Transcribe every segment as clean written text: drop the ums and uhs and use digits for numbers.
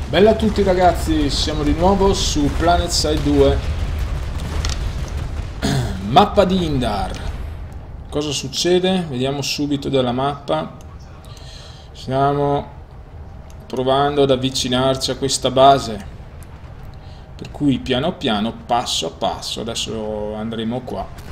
Bella a tutti ragazzi, siamo di nuovo su PlanetSide 2. Mappa di Indar. Cosa succede? Vediamo subito dalla mappa. Stiamo provando ad avvicinarci a questa base, per cui piano piano, passo a passo, adesso andremo qua.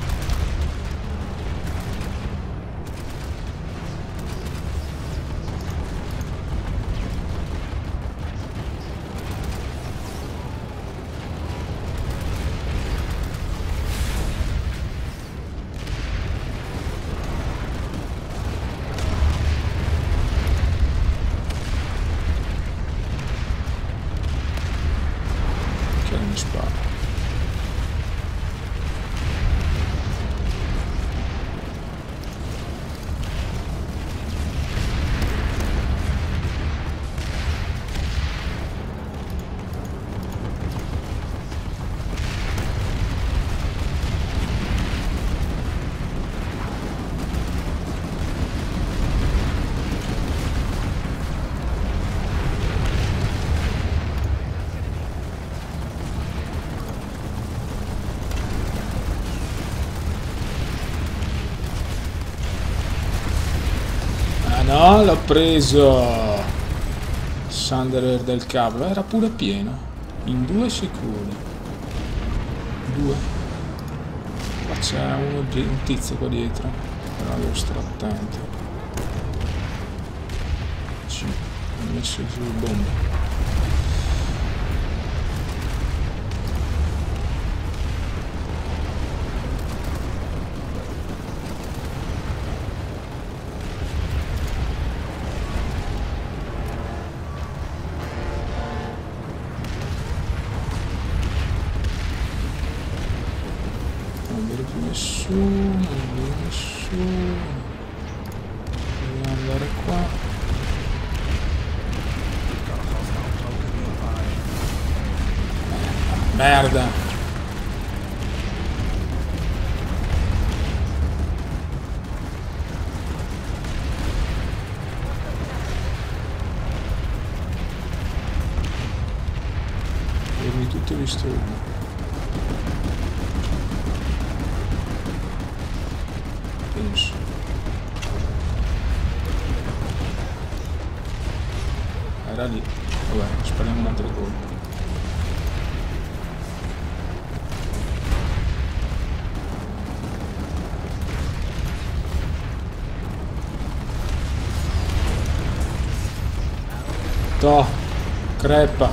Mi spara. No, l'ho preso! Sanderer del cavolo, era pure pieno. In due sicuri. Due. Qua c'è un tizio qua dietro. Però devo stare attento. Ci ho messo giù bombe. Non vedo nessuno. Dobbiamo andare qua. Merda. Fermi tutti, ho visto uno. Era lì. Vabbè, spariamo un altro colpo. Toh, crepa.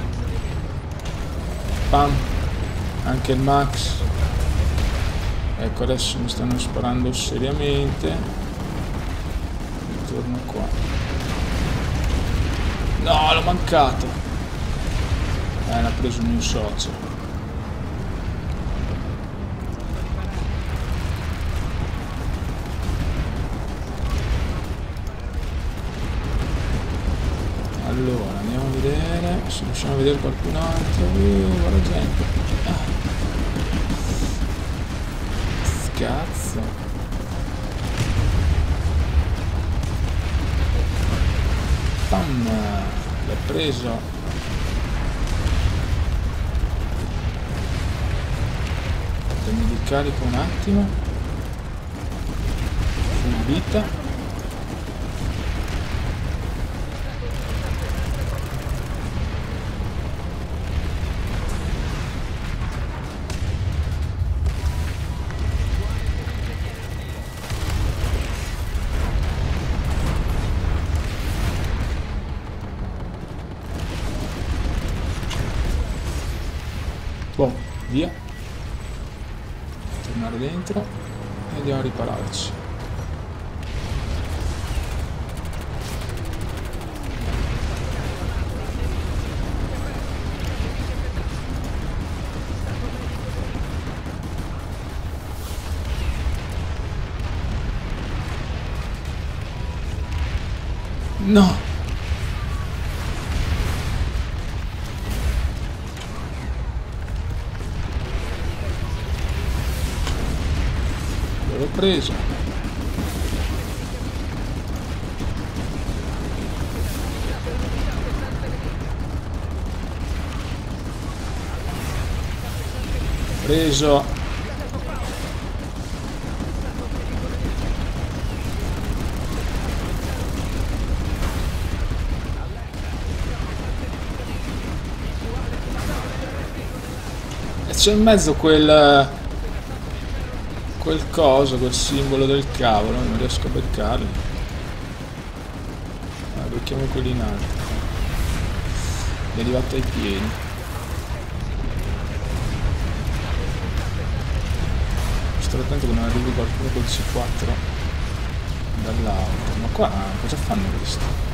Pam. Anche il Max. Ecco, adesso mi stanno sparando seriamente. Torno qua. No, l'ho mancato. L'ha preso il mio socio. Allora, andiamo a vedere se riusciamo a vedere qualcun altro. Guarda gente. Cazzo. Pam, l'ho preso. Mi ricarico un attimo. Full vita. Boh, via. Tornare dentro e andiamo a ripararci. No! L'ho preso. Preso. E c'è in mezzo quel coso, quel simbolo del cavolo, non riesco a beccarli. Becchiamo quelli in alto. È arrivato ai piedi. Sto attento che non arrivi qualcuno col C4 dall'alto. Ma qua cosa fanno questi?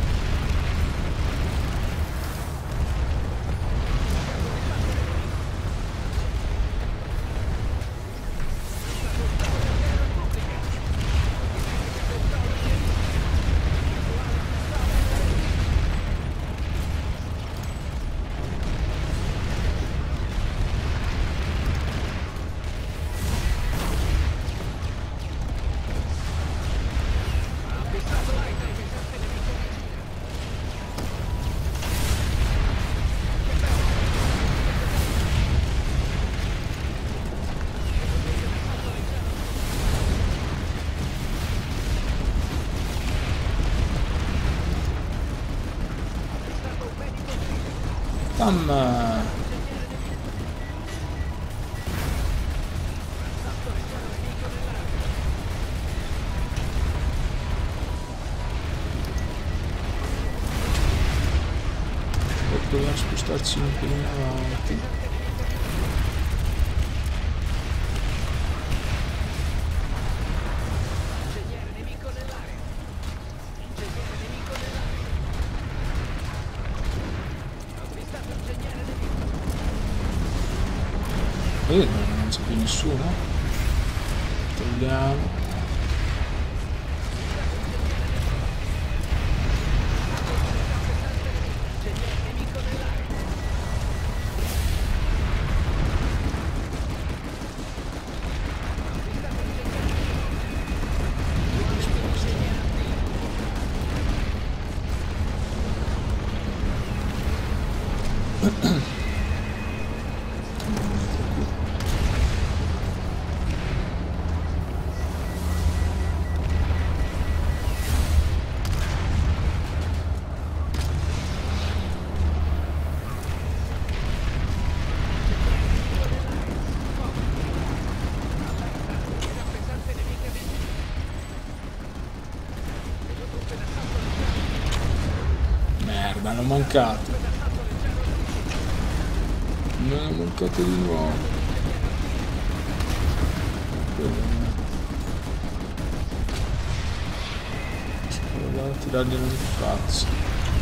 Proviamo a spostarci un po' in avanti. Non c'è più nessuno. Togliamo. Hanno mancato. Me ne è mancato di nuovo. Provare a tirarglielo in faccia.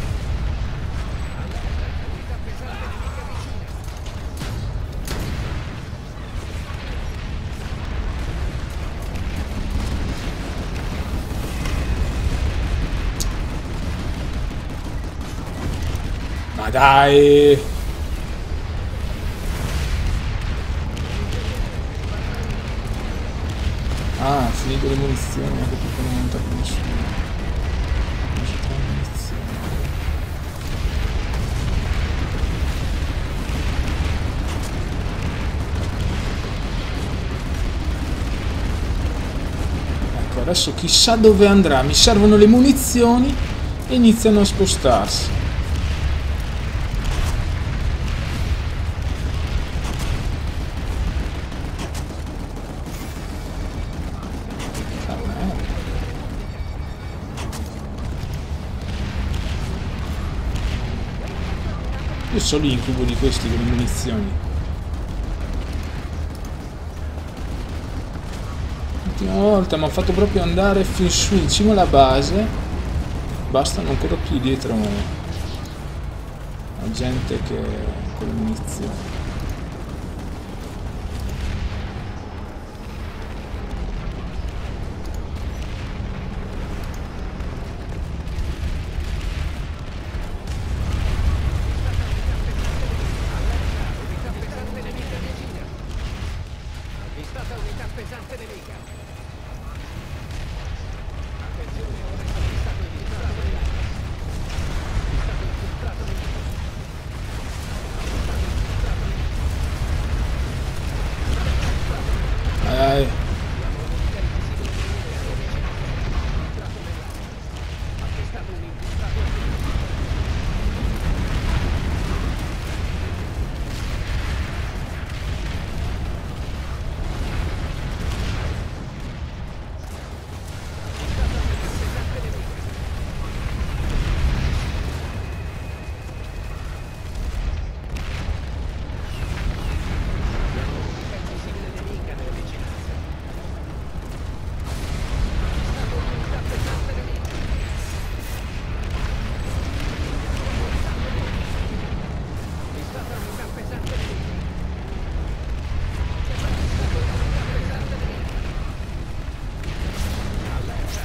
Ma dai! Ah, finito le munizioni, anche perché non monta più nessuno. Non c'è più munizioni. Ecco, adesso chissà dove andrà. Mi servono le munizioni e iniziano a spostarsi. Io so l'incubo di questi con le munizioni. L'ultima volta mi ha fatto proprio andare fin su in cima alla base. Bastano ancora più dietro la gente che con le munizioni.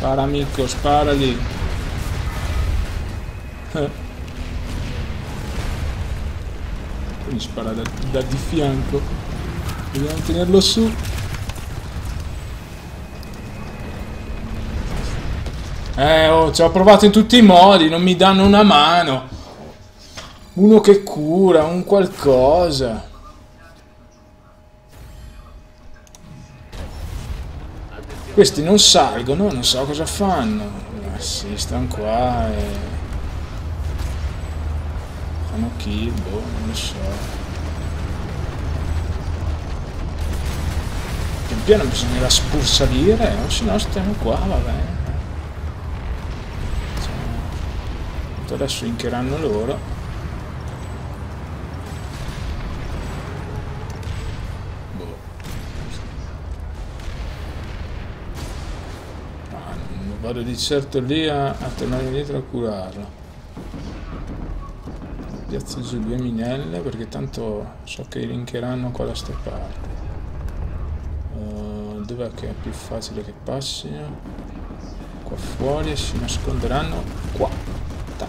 Spara amico, sparali. Mi spara da di fianco. Dobbiamo tenerlo su. Oh, ci ho provato in tutti i modi, non mi danno una mano. Uno che cura, un qualcosa. Questi non salgono, non so cosa fanno. Sì, stanno qua e fanno kill, boh, non lo so. Pian piano bisognerà pur salire, o se no stiamo qua, va bene. Cioè, adesso incheranno loro. Vado di certo lì a tornare indietro a curarlo. Piazzo giù 2 minelle perché tanto so che linkeranno qua da ste parti. Dov'è che è più facile che passino? Qua fuori e si nasconderanno qua. Tac.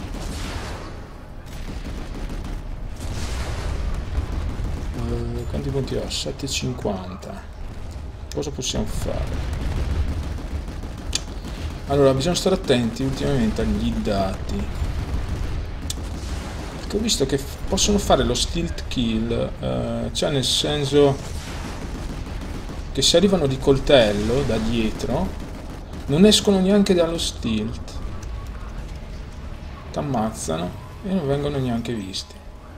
Quanti punti ho? 7,50. Cosa possiamo fare? Allora, bisogna stare attenti ultimamente agli dati. Perché ho visto che possono fare lo stealth kill, cioè nel senso che se arrivano di coltello da dietro, non escono neanche dallo stealth. T'ammazzano e non vengono neanche visti.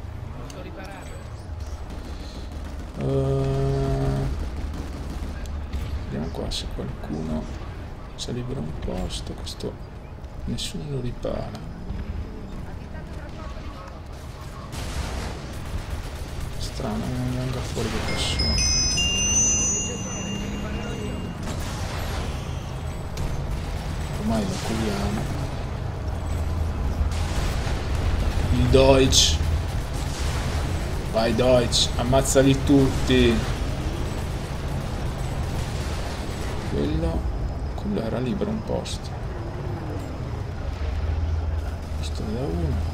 Vediamo qua se qualcuno... Se libera un posto, questo nessuno lo ripara. Strano che non venga fuori da nessuno. Ormai lo curiamo. Il Deutsch. Vai Deutsch, ammazzali tutti. Quello era libero un posto. Questo da uno.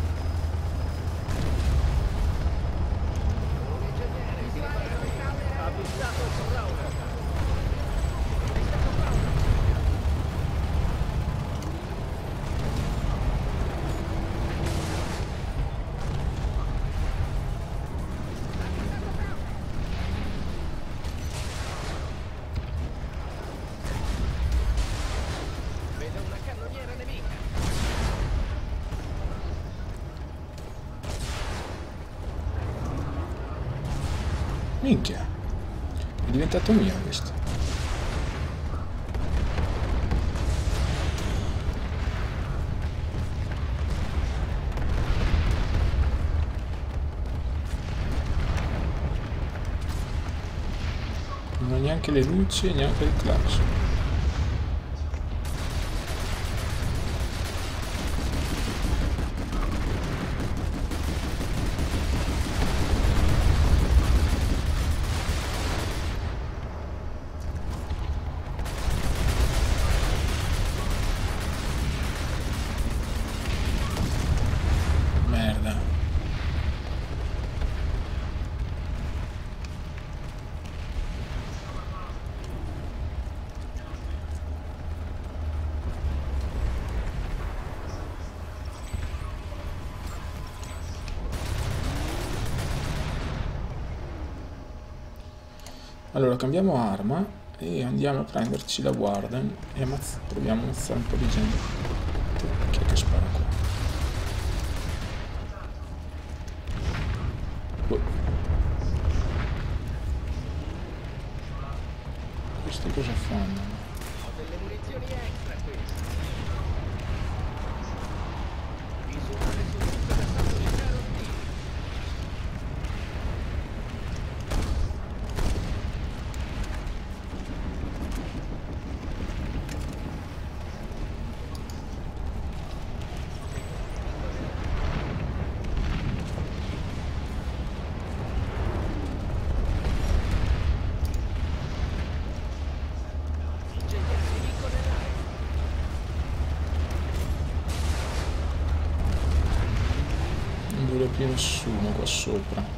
Minchia, è diventato mio questo. Non ha neanche le luci e neanche il clacson. Allora cambiamo arma e andiamo a prenderci la Warden e proviamo a ammazzare un po' di gente. Chi è che spara qua? Questi cosa fanno? Ho delle munizioni extra qui. Visuale su tutto l'assalto di carrozzini. vedo più nessuno qua sopra.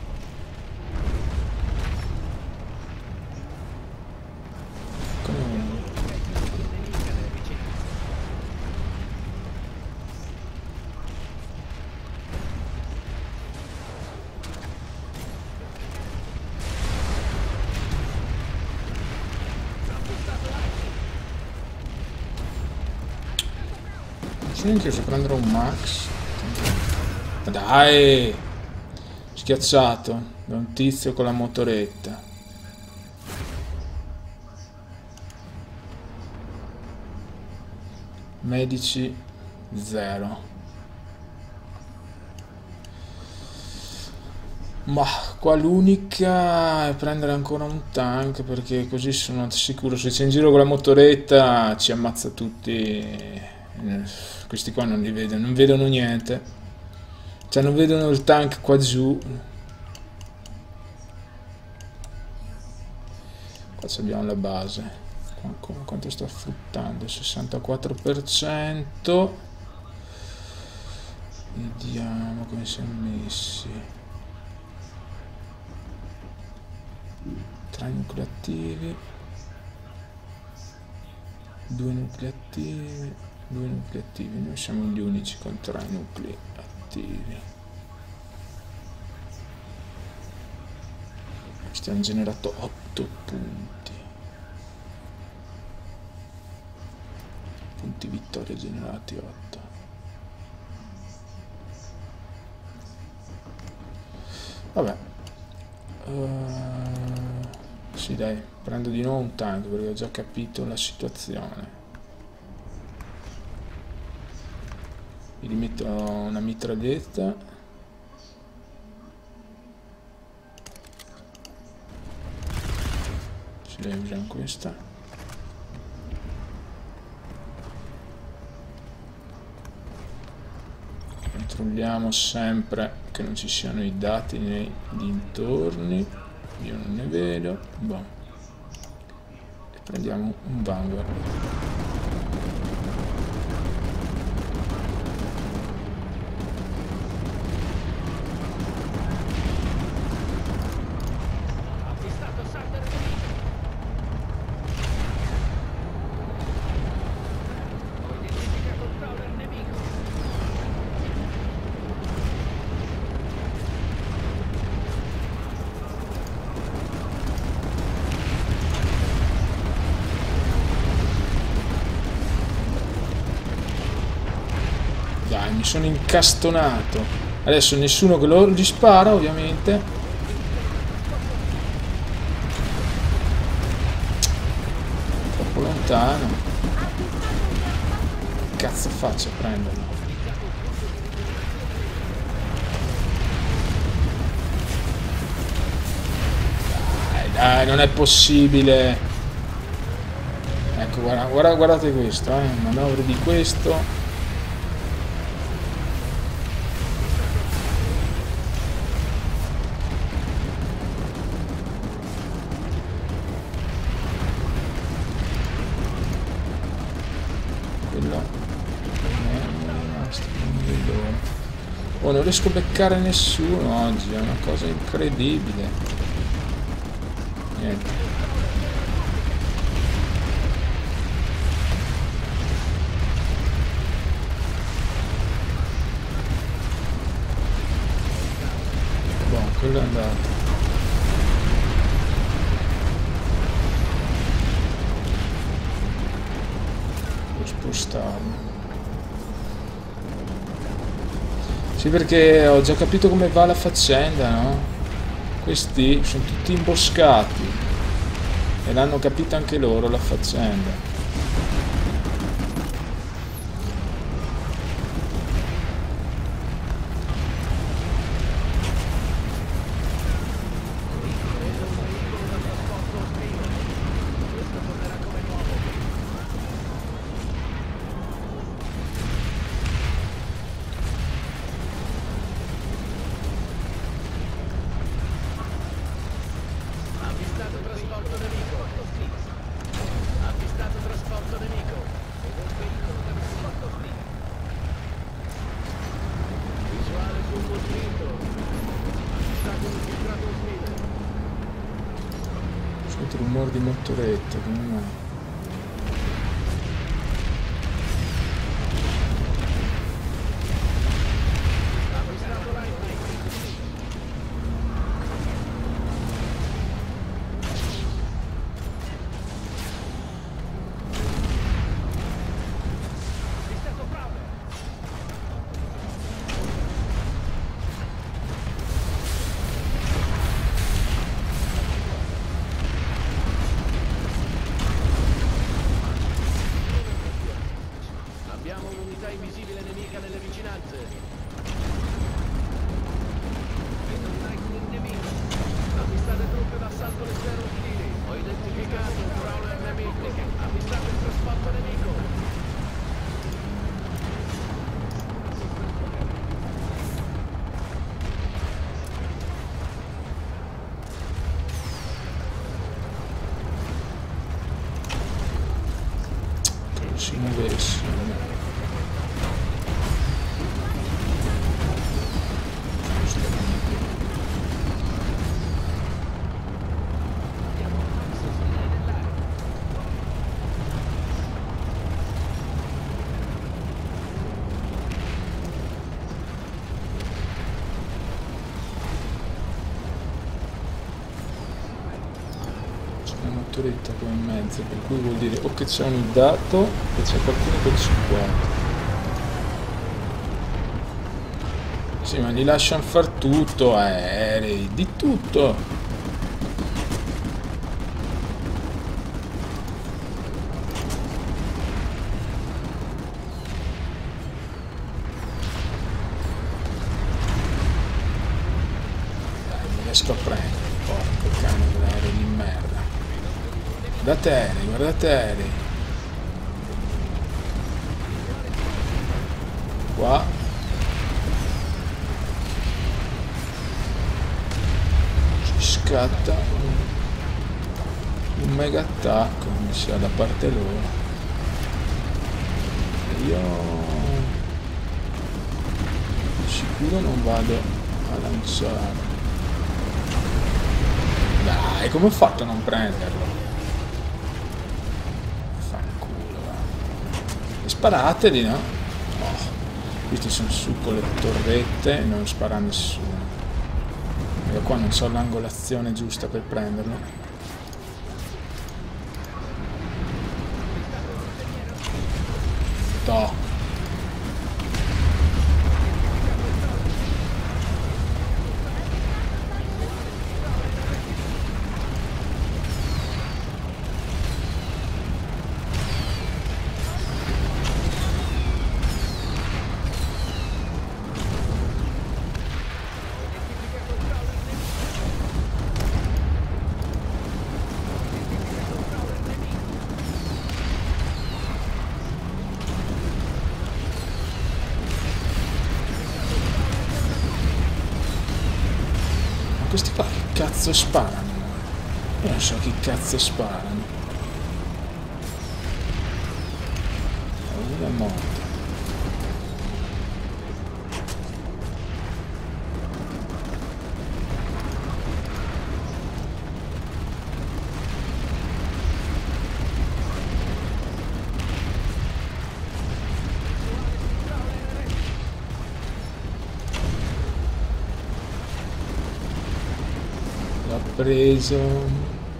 Che se prenderò un max. Ma dai, schiacciato da un tizio con la motoretta. Medici 0. Ma qua l'unica è prendere ancora un tank, perché così sono sicuro se c'è in giro con la motoretta ci ammazza tutti. Questi qua non li vedono, non vedono niente, cioè non vedono il tank qua giù. Qua abbiamo la base. Quanto sta fruttando? 64%. Vediamo come siamo messi. 3 nuclei attivi, 2 nuclei attivi, 2 nuclei attivi. Noi siamo gli unici con 3 nuclei attivi. Questi hanno generato 8 punti. Punti vittoria generati 8. Vabbè. Sì, dai, prendo di nuovo un tank perché ho già capito la situazione. Mi rimetto una mitraglietta. Sì, dai, usiamo questa. Controlliamo sempre che non ci siano i dati nei dintorni. Io non ne vedo. Boh. E prendiamo un Vanguard. Dai, mi sono incastonato. Adesso nessuno che gli spara, ovviamente. Troppo lontano. Che cazzo faccio a prenderlo? Dai, non è possibile. Ecco, guardate questo, manovre di questo. Oh, non riesco a beccare nessuno oggi, è una cosa incredibile. Niente. Boh, quello è andato. Devo spostarmi. Sì, perché ho già capito come va la faccenda, no? Questi sono tutti imboscati e l'hanno capita anche loro la faccenda. Sento rumore di motoretta, come mai? Abbiamo un'unità invisibile nemica nelle vicinanze. Vedo un Lightning nemico. Avvistate truppe d'assalto leggero ostili. Ho identificato un crawler nemico. Avvistate il trasporto nemico. Che si muovesse. Motoretta qua in mezzo, per cui vuol dire o che c'è un iddato o c'è qualcuno col C4. Sì, ma gli lasciano far tutto, aerei, di tutto. Dai, non riesco a prendere, porco cane dell'aereo di merda. Guardate aerei, guardate aerei. Qua. Ci scatta un mega attacco, mi sa, da parte loro. Io sicuro non vado a lanciare. Dai, come ho fatto a non prenderlo? Sparateli, no? Oh, questi sono su con le torrette e non spara a nessuno. Io qua non so l'angolazione giusta per prenderlo. Toh. Questi qua che cazzo sparano? Io non so chi cazzo sparano. Una morte. Preso.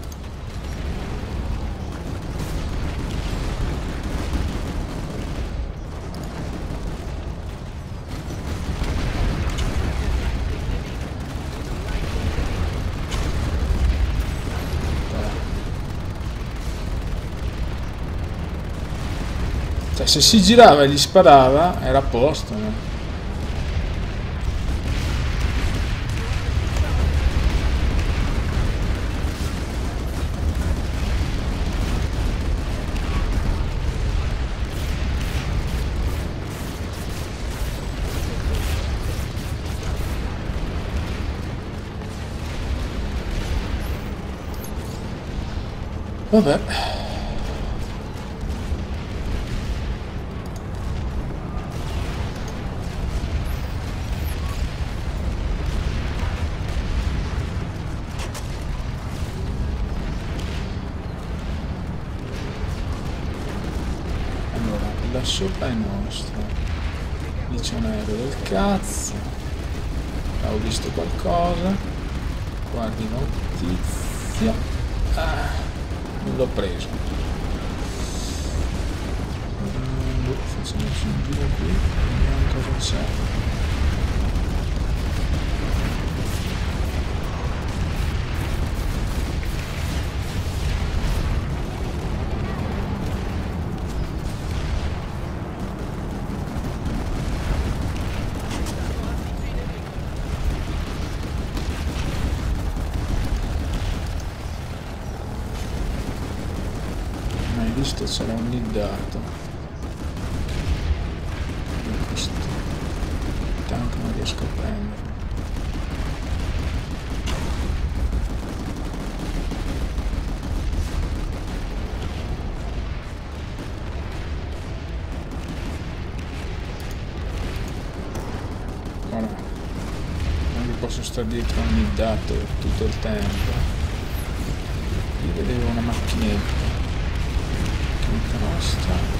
Cioè, se si girava e gli sparava era a posto, no? Vabbè. sopra è nostro. Lì c'è un aereo del cazzo. Ho visto qualcosa. Guardi notizia. Non l'ho preso. Facciamoci un giro qui, vediamo cosa c'è. Mai visto, c'era un niddato. Questo tank non riesco a prendere. Ora non mi posso stare dietro a un niddato tutto il tempo. Io vedevo una macchinetta nostra.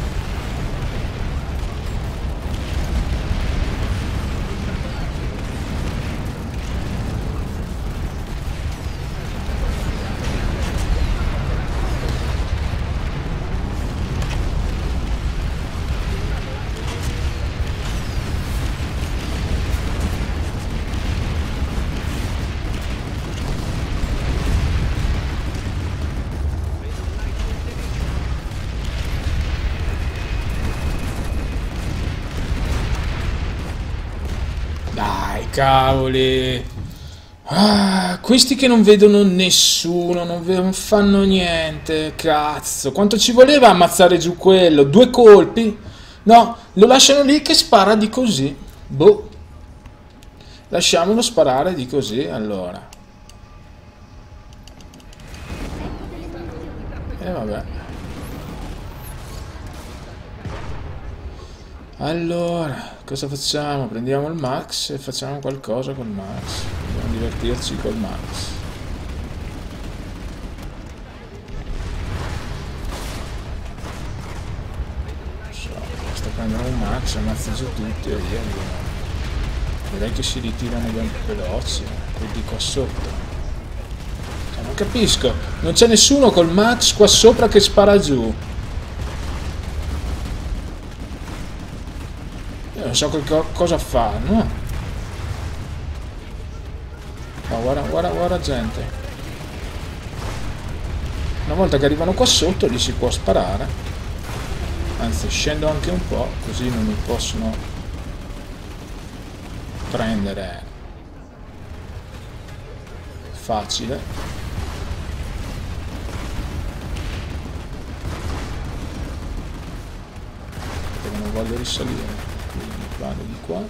Dai, cavoli! Questi che non vedono nessuno, non fanno niente, cazzo! Quanto ci voleva ammazzare giù quello? 2 colpi? No, lo lasciano lì che spara di così. Boh. Lasciamolo sparare di così, allora. Vabbè. Allora, cosa facciamo? Prendiamo il Max e facciamo qualcosa col Max. Dobbiamo divertirci col Max. Non so, basta prendere un Max, ammazza giù tutti e via. Direi che si ritirano ben veloci, quelli qua sotto. Cioè, non capisco, non c'è nessuno col Max qua sopra che spara giù. Non so cosa fanno. Ma guarda gente. Una volta che arrivano qua sotto lì si può sparare. Anzi, scendo anche un po', così non mi possono prendere. Facile. Perché non voglio risalire. Quindi vado di qua.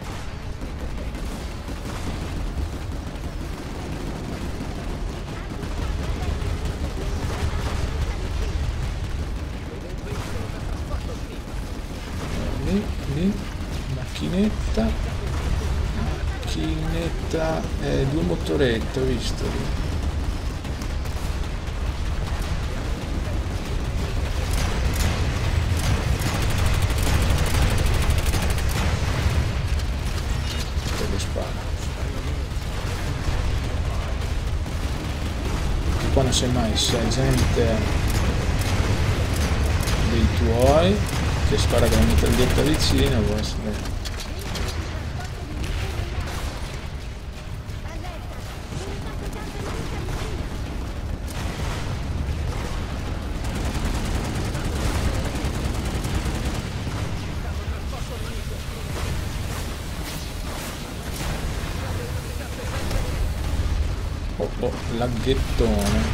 Lì, macchinetta, 2 motorette, ho visto lì. Qua non sai mai se è gente dei tuoi che spara con la mitraglietta vicina o essere... laghettone.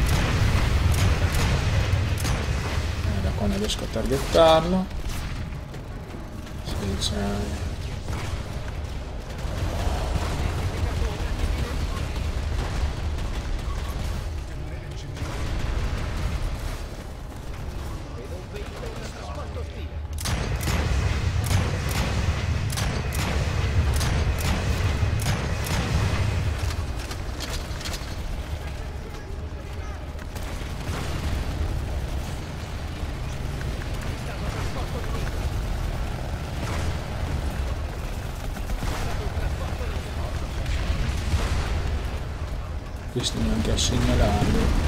Da qua non riesco a targettarlo. Sì, c'è... questo neanche a segnalarlo.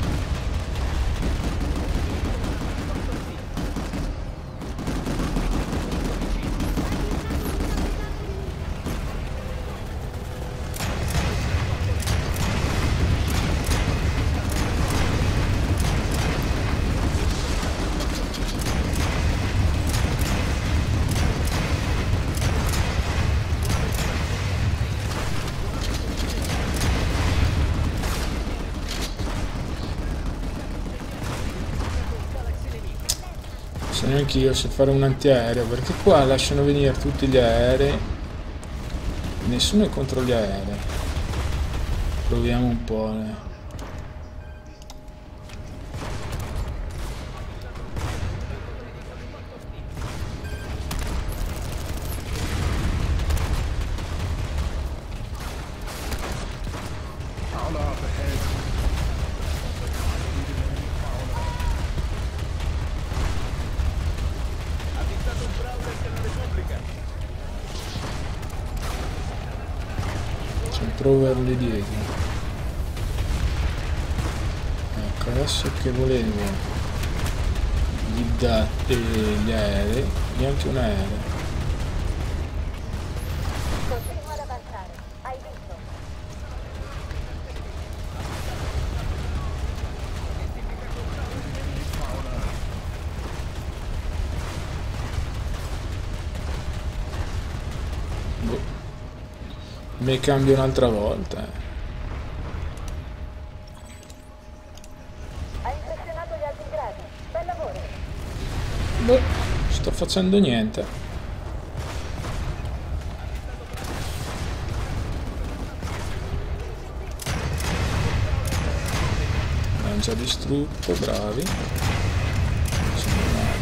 Se neanche io so fare un antiaereo, perché qua lasciano venire tutti gli aerei, nessuno è contro gli aerei. Proviamo un po'. Proverli dietro. Ecco, adesso che volevo gli date gli aerei, neanche un aereo. Continua ad avanzare, hai visto? Boh. Mi cambio un'altra volta. Hai impressionato gli alti gradi, bel lavoro. Boh, sto facendo niente. L'hanno già distrutto, bravi. Sono andati.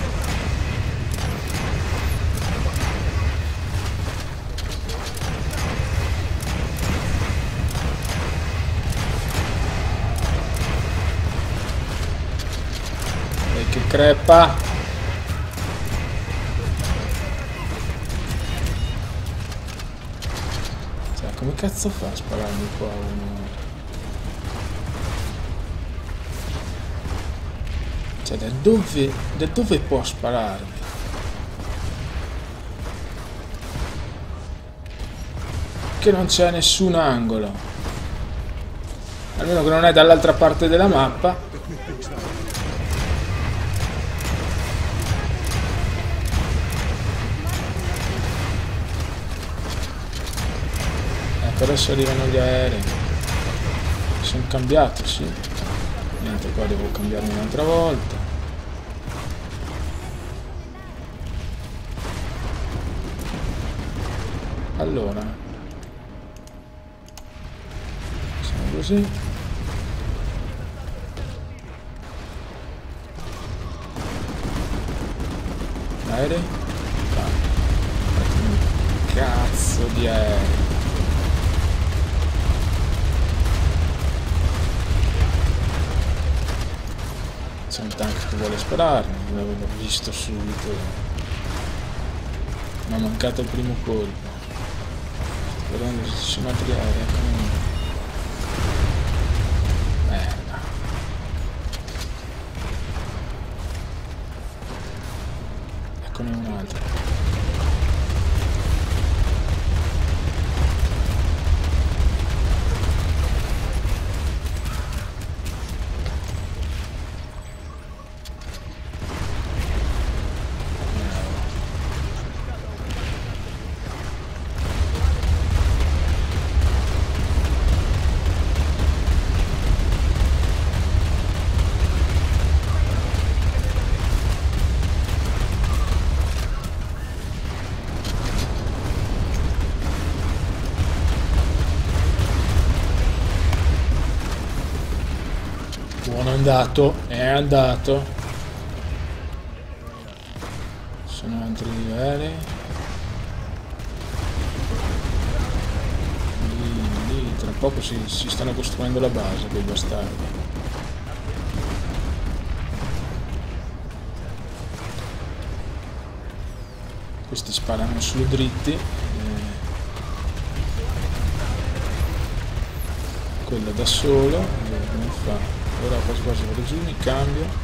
Che crepa. Cioè, come cazzo fa a spararmi qua uno? Cioè, da dove può spararmi? Che non c'è nessun angolo. Almeno che non è dall'altra parte della mappa. Adesso arrivano gli aerei. Sono cambiato, sì. Niente, qua devo cambiarmi un'altra volta. Allora, facciamo così. Aerei? Cazzo di aerei. C'è un tank che vuole spararmi, l'avevo visto subito. Mi ha mancato il primo colpo. Vedendo se ci sono altri aerei, eccone. Merda. Eccone un altro. È andato. Sono altri aerei. Lì, tra poco si stanno costruendo la base, quei bastardi. Questi sparano solo dritti. quella da solo, come fa? Ora quasi quasi vado giù, mi cambio.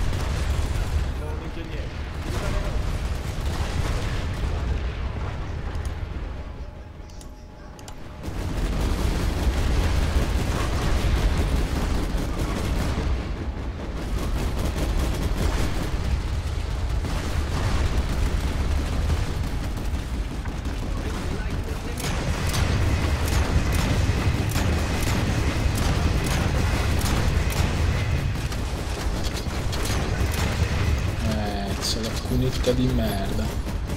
C'è la cunetta di merda.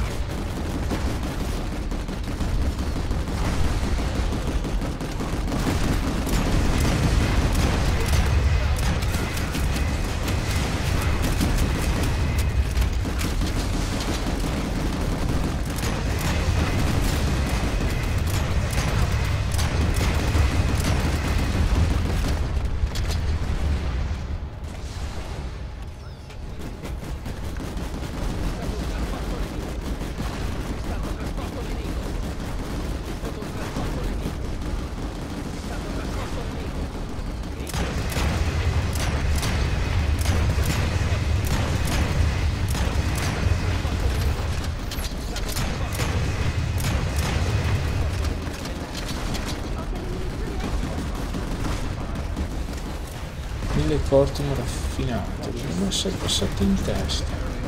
Mille cortimo raffinato, dobbiamo essere passati in testa.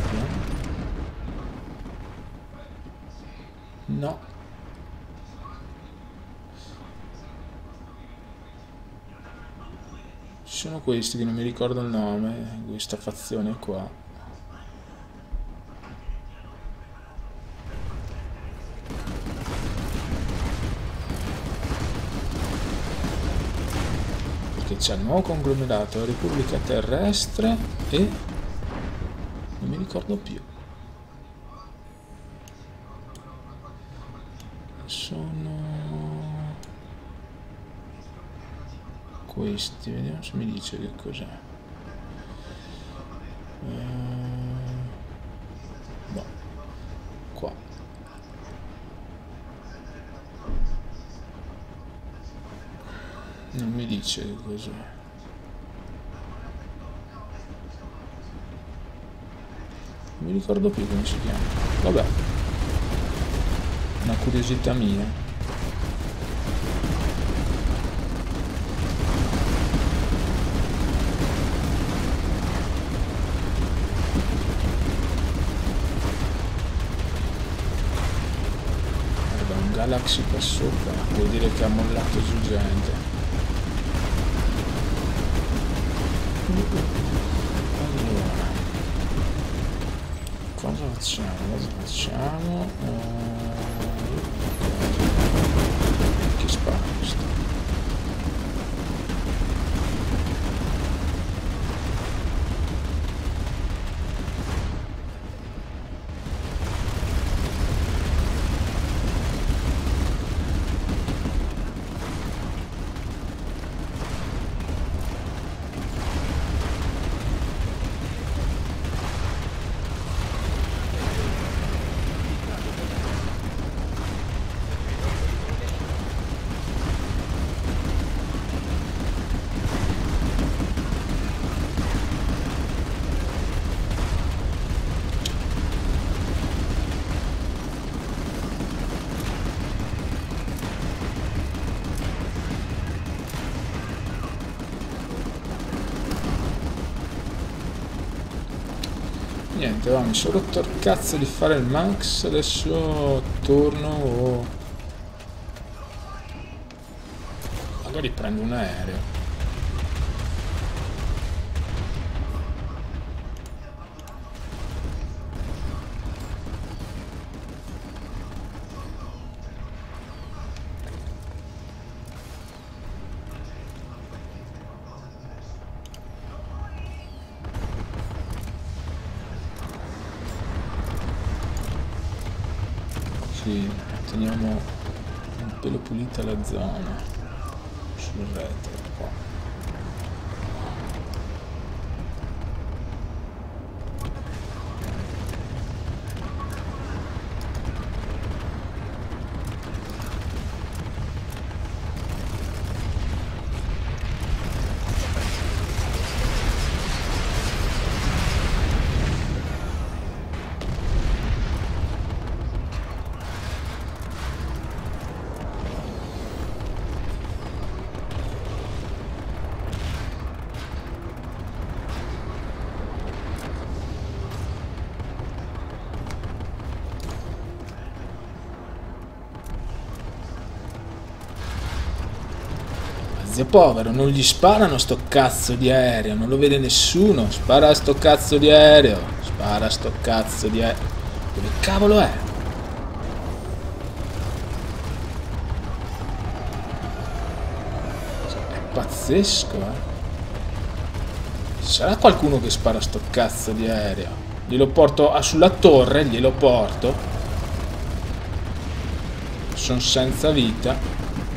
No. Ci sono questi che non mi ricordo il nome, questa fazione qua. Che c'è il nuovo conglomerato, la Repubblica Terrestre e non mi ricordo più. Sono questi, vediamo se mi dice che cos'è. No, qua. Non mi dice che cos'è. Non mi ricordo più come si chiama. Vabbè. Una curiosità mia. Guarda, un Galaxy qua sopra. Vuol dire che ha mollato su gente. Allora, cosa facciamo? Chi spara questo? Niente, va, mi sono rotto il cazzo di fare il max, adesso torno magari prendo un aereo. Sì, teniamo un pelo pulita la zona sul retro qua. zio povero, non gli sparano sto cazzo di aereo, non lo vede nessuno. Spara a sto cazzo di aereo. Spara a sto cazzo di aereo. Dove cavolo è? È pazzesco, Ci sarà qualcuno che spara a sto cazzo di aereo? Glielo porto sulla torre, glielo porto. Sono senza vita.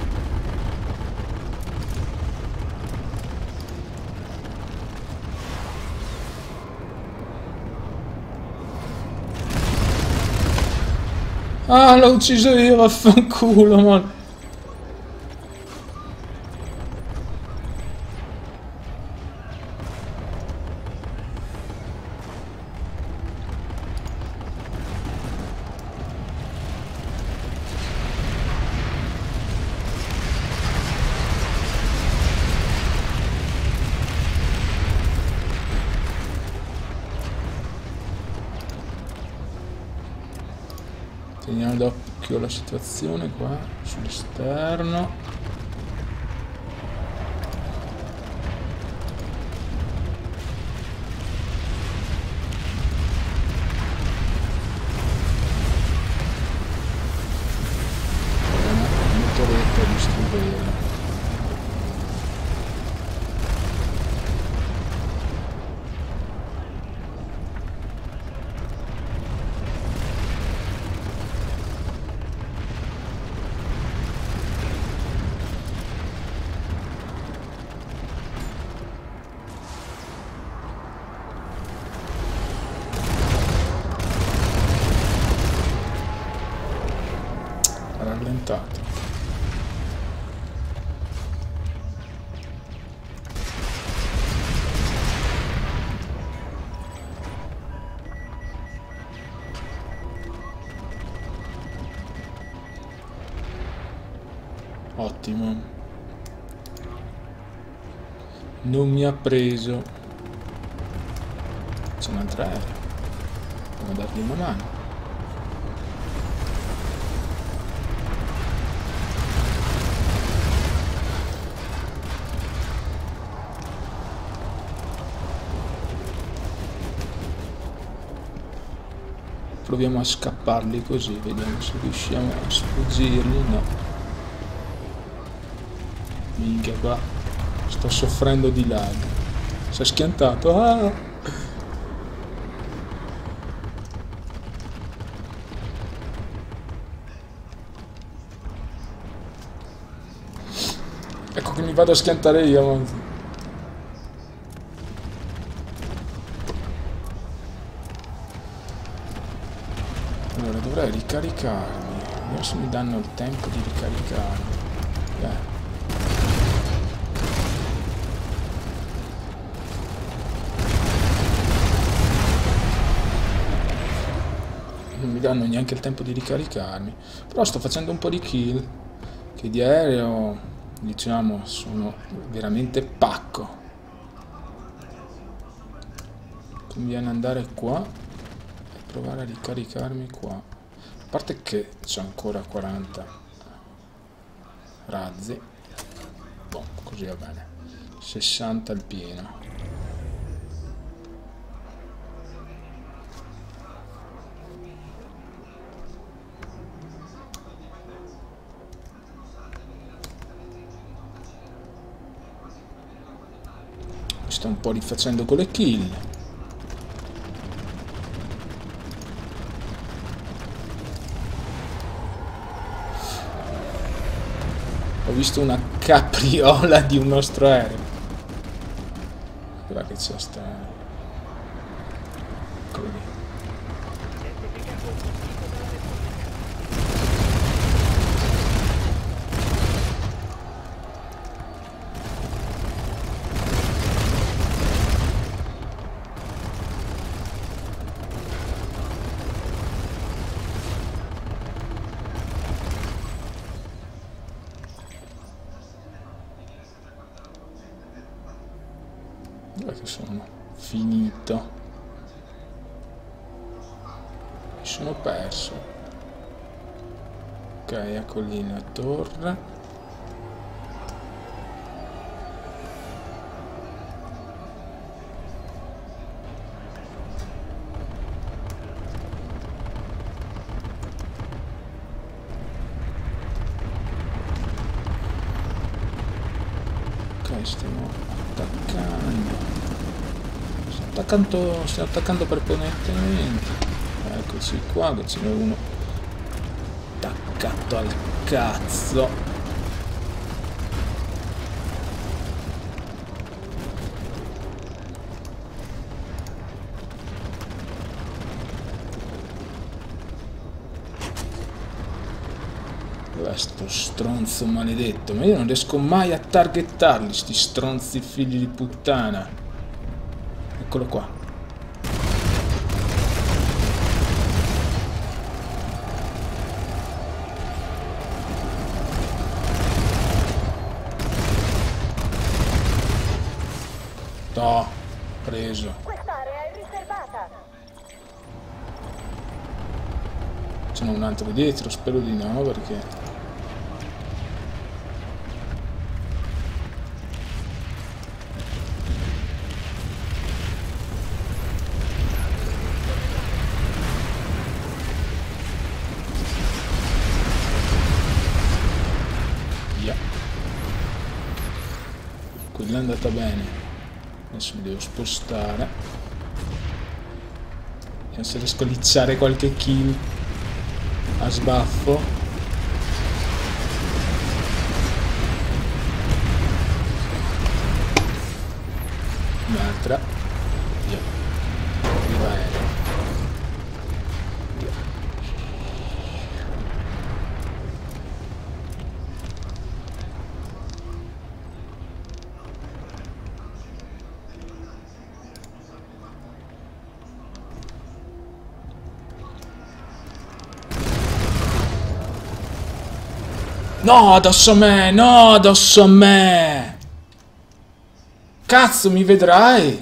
Ah, l'ho ucciso io, vaffanculo, man. Teniamo d'occhio la situazione qua sull'esterno. Una torretta di distribuire. Rallentato. Ottimo. Non mi ha preso. C'è un altro aereo. Devo dargli una mano. Proviamo a scapparli così, vediamo se riusciamo a sfuggirli. No. Minchia qua. Sto soffrendo di lag. Si è schiantato. Ah! Ecco che mi vado a schiantare io. Ma... Allora dovrei ricaricarmi. Vediamo se mi danno il tempo di ricaricarmi. Non mi danno neanche il tempo di ricaricarmi. Però sto facendo un po' di kill. Che di aereo, diciamo, sono veramente pacco. Conviene andare qua e provare a ricaricarmi qua. A parte che c'è ancora 40 razzi. Boh, così va bene. 60 al pieno. Mi sto un po' rifacendo con le kill. Ho visto una capriola di un nostro aereo. Guarda che c'è sta. Eccolo lì. Dove che sono? Finito. Mi sono perso. Ok, ecco lì la torre. Ok, stiamo stiamo attaccando prepotentemente. Eccoci qua, che ce n'è uno attaccato al cazzo. Dov'è sto stronzo maledetto? Ma io non riesco mai a targettarli, sti stronzi figli di puttana. Eccolo qua. No, preso. Quest'area è riservata. Ce n'è un altro dietro, spero di no, perché... Yeah. Quella è andata bene. Adesso mi devo spostare. Vediamo se riesco a licciare qualche kill a sbaffo. Un'altra. Via. Arriva aereo. Via. No, addosso a me! No, addosso a me! Cazzo, mi vedrai?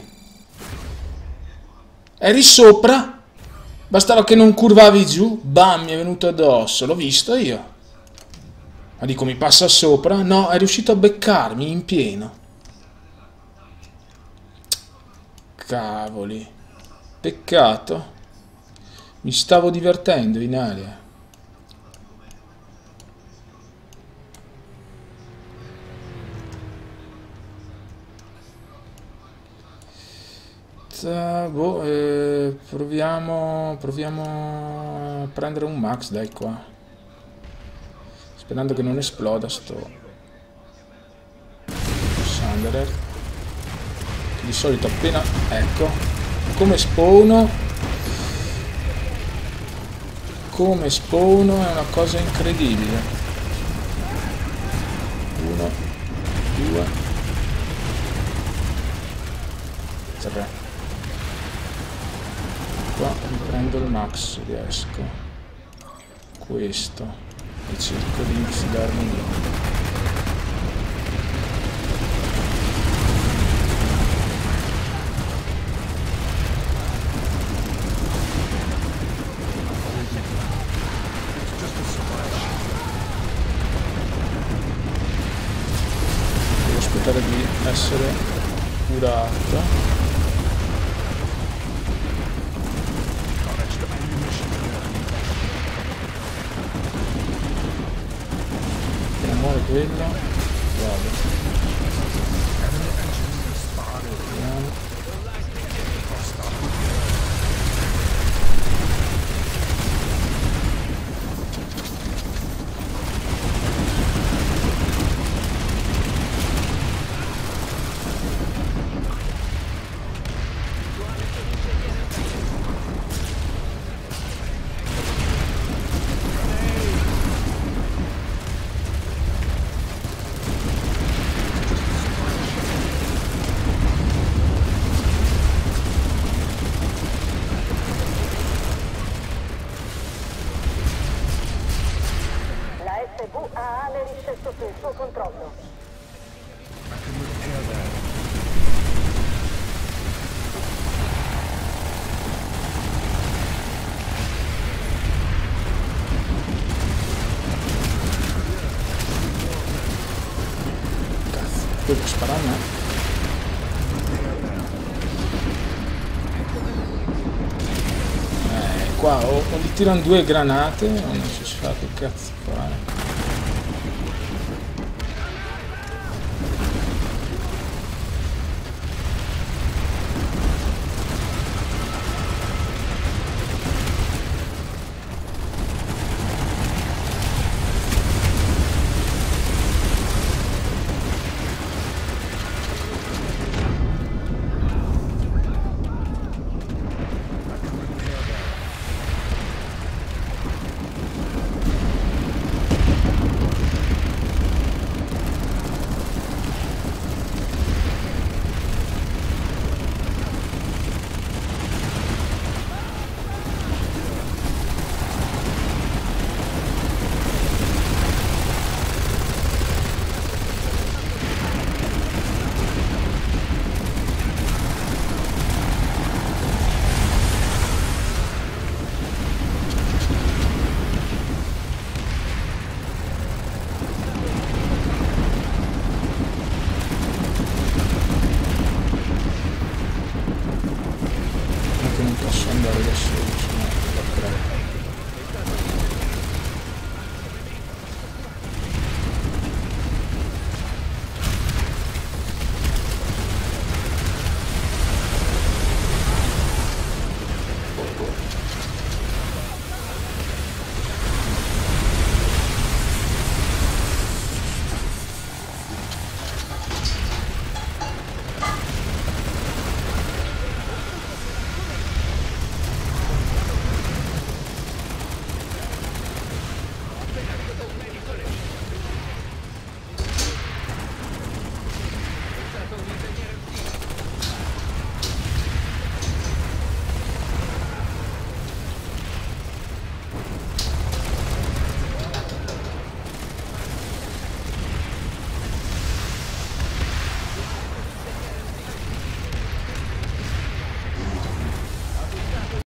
Eri sopra? Bastava che non curvavi giù. Bam, mi è venuto addosso. L'ho visto io. Ma dico, mi passa sopra? No, è riuscito a beccarmi in pieno. Cavoli. Peccato. Mi stavo divertendo in aria. Proviamo a prendere un max, dai qua. Sperando che non esploda sto Sunderer. Di solito appena... ecco. Come spawno è una cosa incredibile. 1, 2, 3. Qua mi prendo il max se riesco. Questo. E cerco di infilarmi lì. Devo aspettare di essere curato. Quello vado. Vediamo. ha Ameris sotto il suo controllo. Cazzo, puoi sparare a me? Qua o gli tirano due granate o non si sa che cazzo fare.